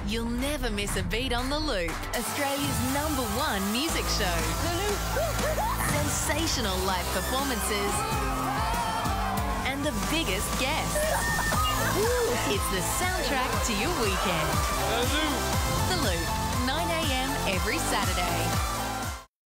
You'll never miss a beat on The Loop, Australia's #1 music show. Sensational live performances and the biggest guests. It's the soundtrack to your weekend. The Loop, 9 a.m. every Saturday.